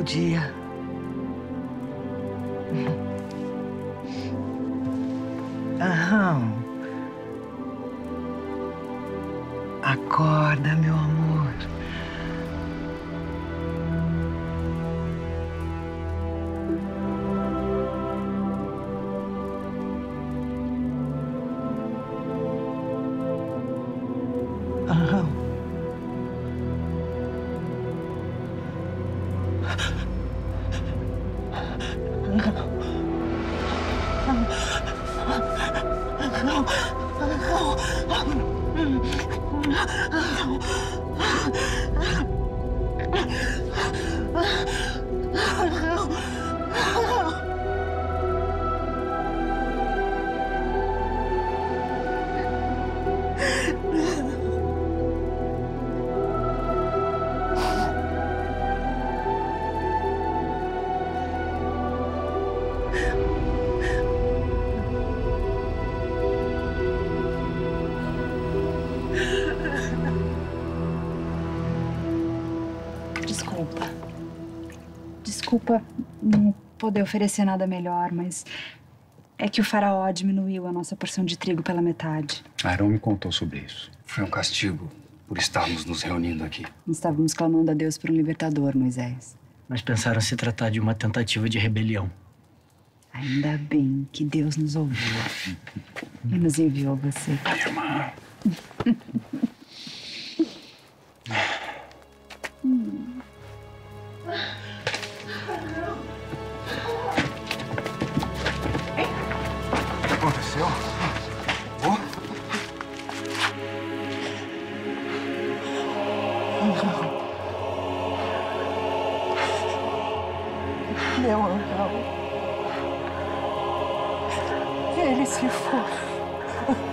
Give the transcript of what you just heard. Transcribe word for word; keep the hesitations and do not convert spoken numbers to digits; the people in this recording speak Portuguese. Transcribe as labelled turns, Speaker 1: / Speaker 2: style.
Speaker 1: o dia. Aham. Acorda, meu amor. Aham.
Speaker 2: Desculpa. Desculpa não poder oferecer nada melhor, mas é que o faraó diminuiu a nossa porção de trigo pela metade.
Speaker 3: Aaron me contou sobre isso. Foi um castigo por estarmos nos reunindo aqui.
Speaker 2: Estávamos clamando a Deus por um libertador, Moisés.
Speaker 4: Mas pensaram se tratar de uma tentativa de rebelião.
Speaker 2: Ainda bem que Deus nos ouviu e nos enviou você.
Speaker 3: Irmã. O que aconteceu? Oh?
Speaker 1: Meu anjo. Ele se foi.